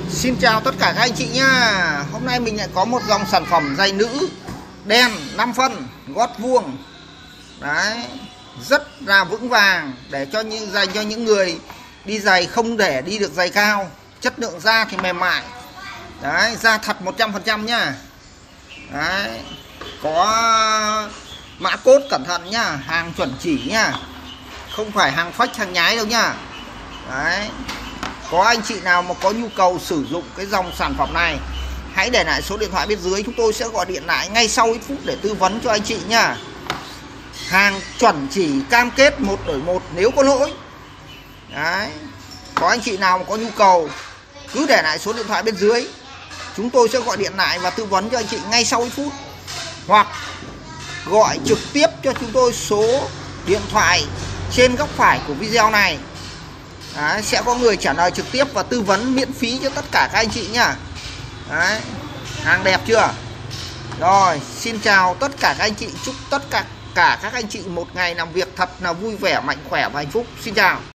Xin chào tất cả các anh chị nhá. Hôm nay mình lại có một dòng sản phẩm giày nữ đen 5 phân gót vuông. Đấy, rất là vững vàng để cho dành cho những người đi giày không để đi được giày cao. Chất lượng da thì mềm mại. Đấy, da thật 100% nhá. Đấy, có mã code cẩn thận nhá, hàng chuẩn chỉ nhá. Không phải hàng fake hàng nhái đâu nhá. Đấy. Có anh chị nào mà có nhu cầu sử dụng cái dòng sản phẩm này, hãy để lại số điện thoại bên dưới, chúng tôi sẽ gọi điện lại ngay sau ít phút để tư vấn cho anh chị nhá. Hàng chuẩn chỉ, cam kết 1 đổi 1 nếu có lỗi. Đấy. Có anh chị nào mà có nhu cầu cứ để lại số điện thoại bên dưới, chúng tôi sẽ gọi điện lại và tư vấn cho anh chị ngay sau ít phút. Hoặc gọi trực tiếp cho chúng tôi số điện thoại trên góc phải của video này. Đấy, sẽ có người trả lời trực tiếp và tư vấn miễn phí cho tất cả các anh chị nhá. Đấy, hàng đẹp chưa? Rồi, xin chào tất cả các anh chị, chúc tất cả các anh chị một ngày làm việc thật là vui vẻ, mạnh khỏe và hạnh phúc. Xin chào.